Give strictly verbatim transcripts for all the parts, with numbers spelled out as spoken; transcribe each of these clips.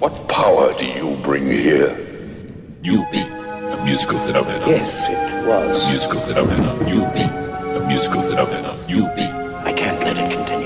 What power do you bring here? New Beat, a musical phenomenon. Yes, it was. A musical phenomenon. New Beat, a musical phenomenon. New Beat. I can't let it continue.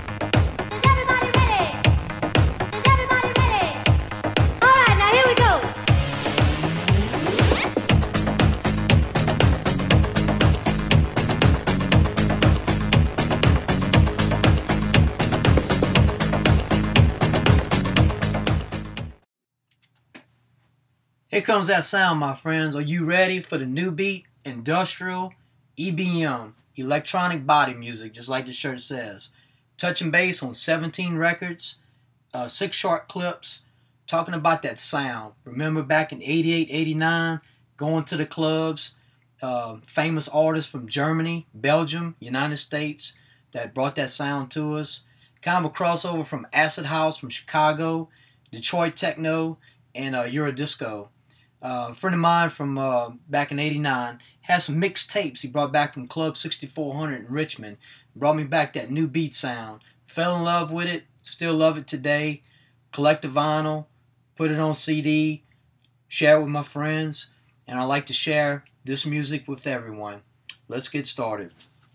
Here comes that sound, my friends. Are you ready for the new beat? Industrial E B M, electronic body music, just like the shirt says. Touch and bass on seventeen records, uh, six short clips, talking about that sound. Remember back in eighty-eight, eighty-nine, going to the clubs, uh, famous artists from Germany, Belgium, United States that brought that sound to us. Kind of a crossover from Acid House from Chicago, Detroit Techno, and uh, Eurodisco. Uh, a friend of mine from uh, back in eighty-nine has some mixed tapes he brought back from Club sixty-four hundred in Richmond. Brought me back that new beat sound. Fell in love with it. Still love it today. Collect the vinyl. Put it on C D. Share it with my friends. And I like to share this music with everyone. Let's get started.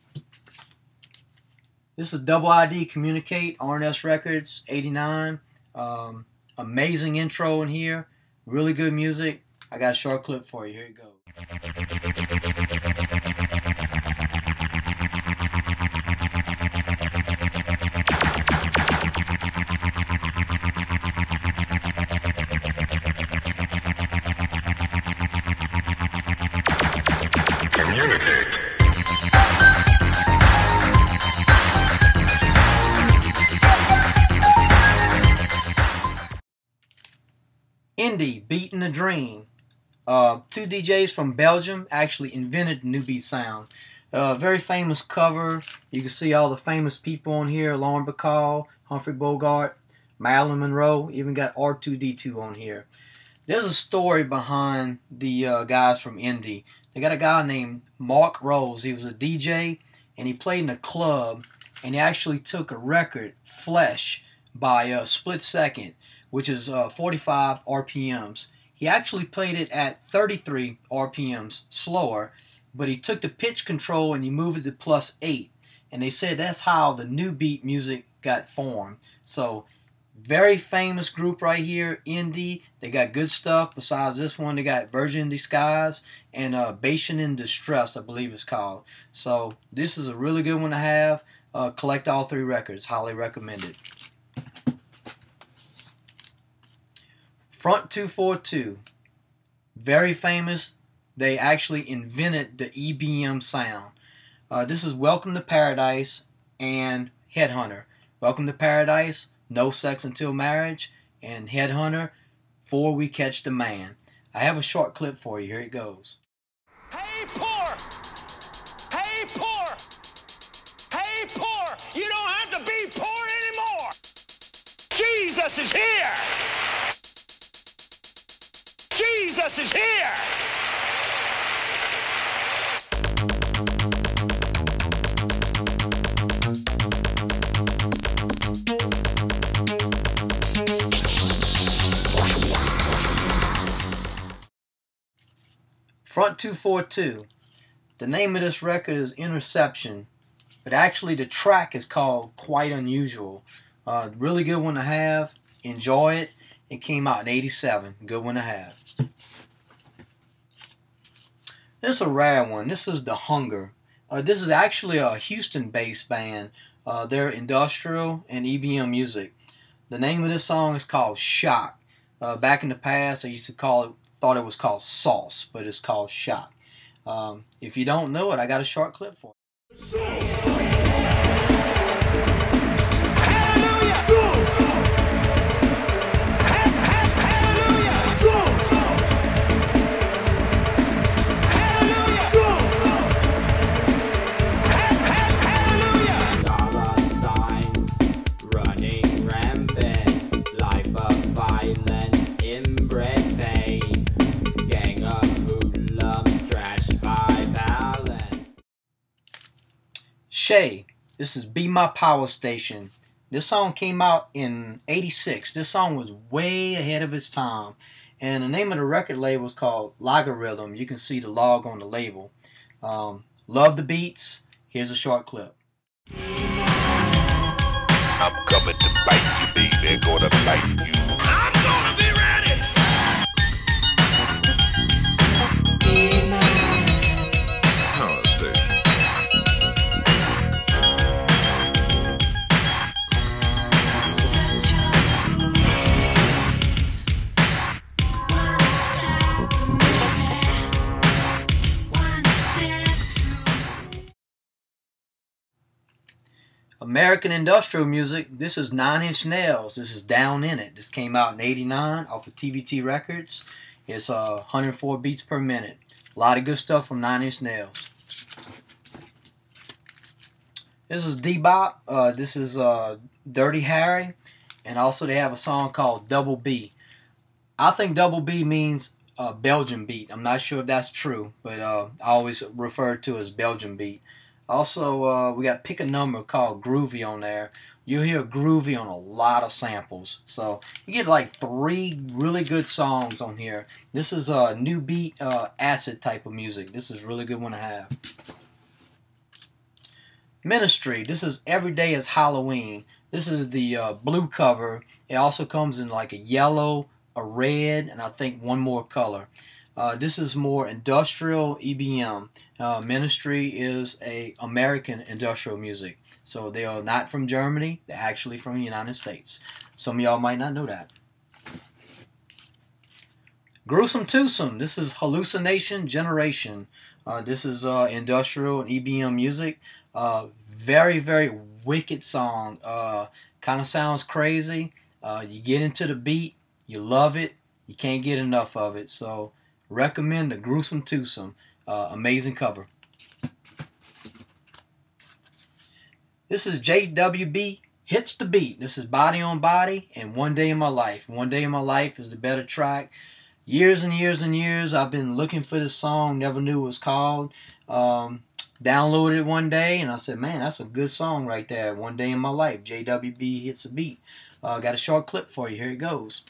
This is Double I D Communicate, R and S Records, eighty-nine. Um, amazing intro in here. Really good music. I got a short clip for you. Here you go. Communicate. Indie, Beat in the Dream. Uh, two D Js from Belgium actually invented the new beat sound. Uh, very famous cover. You can see all the famous people on here. Lauren Bacall, Humphrey Bogart, Marilyn Monroe. Even got R two D two on here. There's a story behind the uh, guys from Indie. They got a guy named Mark Rose. He was a D J and he played in a club, and he actually took a record, Flesh, by a split second, which is uh, forty-five R P Ms. He actually played it at thirty-three R P Ms slower, but he took the pitch control and he moved it to plus eight. And they said that's how the new beat music got formed. So, very famous group right here, Indie. They got good stuff. Besides this one, they got Virgin in Disguise and uh, Bastion in Distress, I believe it's called. So, this is a really good one to have. Uh, collect all three records. Highly recommended. Front two forty-two, very famous. They actually invented the E B M sound. Uh, this is Welcome to Paradise and Headhunter. Welcome to Paradise, No Sex Until Marriage, and Headhunter, Before We Catch the Man. I have a short clip for you. Here it goes. Hey, poor! Hey, poor! Hey, poor! You don't have to be poor anymore! Jesus is here! Jesus is here! Front two forty-two. The name of this record is Interception, but actually the track is called Quite Unusual. Uh, really good one to have. Enjoy it. It came out in eighty-seven. Good one to have. This is a rare one. This is The Hunger. Uh, this is actually a Houston-based band. Uh, they're industrial and E B M music. The name of this song is called Shock. Uh, back in the past, I used to call it, thought it was called Sauce, but it's called Shock. Um, if you don't know it, I got a short clip for you. Shay, this is Be My Power Station. This song came out in eighty-six. This song was way ahead of its time. And the name of the record label is called Logarithm. You can see the log on the label. Um, love the beats. Here's a short clip. I'm coming to bite you, baby. Gonna bite you. I'm gonna be ready. Power station. American industrial music. This is Nine Inch Nails. This is Down in It. This came out in eighty-nine off of T V T Records. It's uh, one hundred four beats per minute. A lot of good stuff from Nine Inch Nails. This is D-Bop. Uh, this is uh, Dirty Harry. And also they have a song called Double B. I think Double B means uh, Belgian beat. I'm not sure if that's true, but uh, I always refer to it as Belgian beat. Also, uh, we got Pick a Number called Groovy on there. You'll hear Groovy on a lot of samples. So you get like three really good songs on here. This is a uh, new beat, uh, acid type of music. This is a really good one to have. Ministry. This is Every Day is Halloween. This is the uh, blue cover. It also comes in like a yellow, a red, and I think one more color. Uh, this is more industrial E B M. Uh, Ministry is a American industrial music. So they are not from Germany. They're actually from the United States. Some of y'all might not know that. Gruesome Twosome. This is Hallucination Generation. Uh, this is uh, industrial and E B M music. Uh, very, very wicked song. Uh, kind of sounds crazy. Uh, you get into the beat. You love it. You can't get enough of it. So recommend the Gruesome Twosome. Uh, amazing cover. This is J W B Hits the Beat. This is Body on Body and One Day in My Life. One Day in My Life is the better track. Years and years and years I've been looking for this song. Never knew it was called. Um, downloaded it one day and I said, man, that's a good song right there. One Day in My Life. J W B Hits the Beat. Uh, got a short clip for you. Here it goes.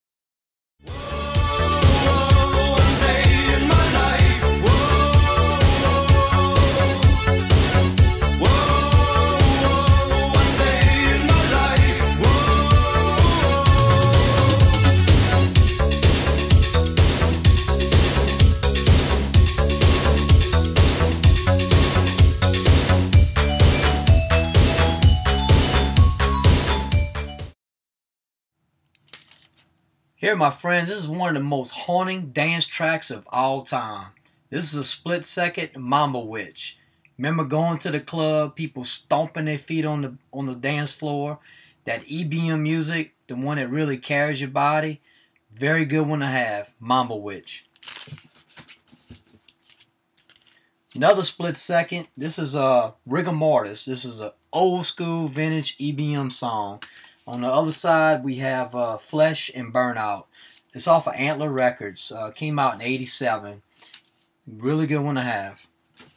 Here, my friends, this is one of the most haunting dance tracks of all time. This is a split second Mamba Witch. Remember going to the club, people stomping their feet on the on the dance floor. That E B M music, the one that really carries your body. Very good one to have, Mamba Witch. Another split second. This is a uh, Rigor Mortis. This is an old school vintage E B M song. On the other side, we have uh, Flesh and Burnout. It's off of Antler Records. Uh, came out in eighty-seven. Really good one to have.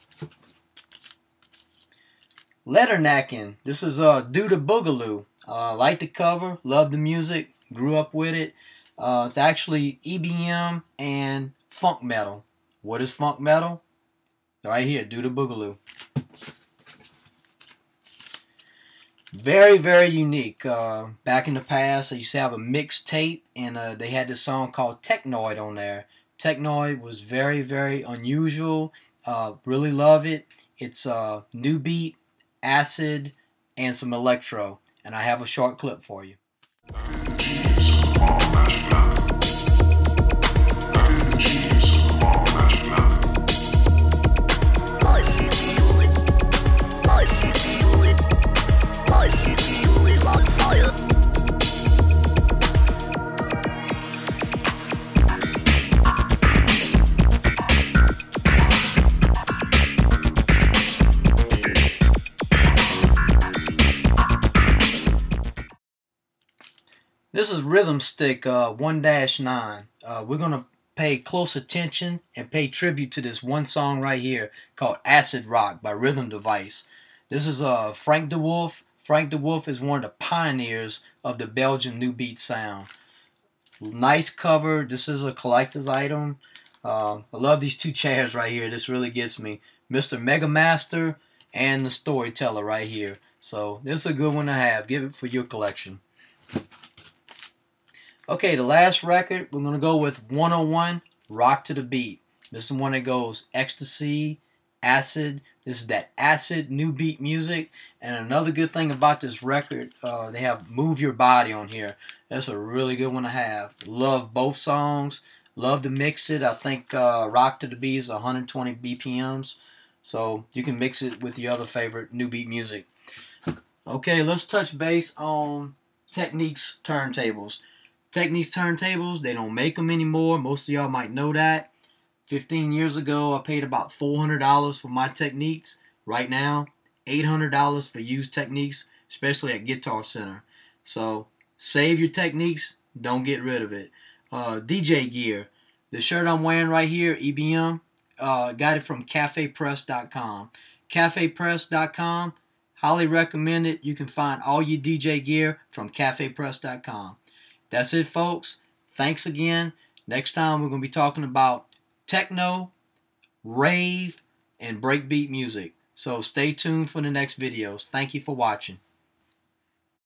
Letternacking. This is uh, Do the Boogaloo. Uh, like the cover. Love the music. Grew up with it. Uh, it's actually E B M and funk metal. What is funk metal? Right here. Do the Boogaloo. Very, very unique. Uh, back in the past, I used to have a mixtape, and uh, they had this song called Technoid on there. Technoid was very, very unusual. Uh, really love it. It's uh, new beat, acid, and some electro. And I have a short clip for you. This is Rhythm Stick uh, one dash nine. Uh, we're going to pay close attention and pay tribute to this one song right here called Acid Rock by Rhythm Device. This is uh, Frank DeWolf, Frank de Wolf is one of the pioneers of the Belgian new beat sound. Nice cover. This is a collector's item. Uh, I love these two chairs right here. This really gets me. Mister Mega Master and the Storyteller right here. So this is a good one to have. Give it for your collection. Okay, the last record, we're going to go with one oh one, Rock to the Beat. This is one that goes ecstasy, acid. This is that acid new beat music. And another good thing about this record, uh, they have Move Your Body on here. That's a really good one to have. Love both songs. Love to mix it. I think uh, Rock to the Beat is one hundred twenty B P Ms. So you can mix it with your other favorite new beat music. Okay, let's touch base on Technics Turntables. Technics Turntables, they don't make them anymore. Most of y'all might know that. fifteen years ago, I paid about four hundred dollars for my Technics. Right now, eight hundred dollars for used Technics, especially at Guitar Center. So, save your Technics. Don't get rid of it. Uh, D J gear. The shirt I'm wearing right here, E B M, uh, got it from cafe press dot com. cafe press dot com, highly recommend it. You can find all your D J gear from cafe press dot com. That's it, folks. Thanks again. Next time we're going to be talking about techno, rave, and breakbeat music. So stay tuned for the next videos. Thank you for watching.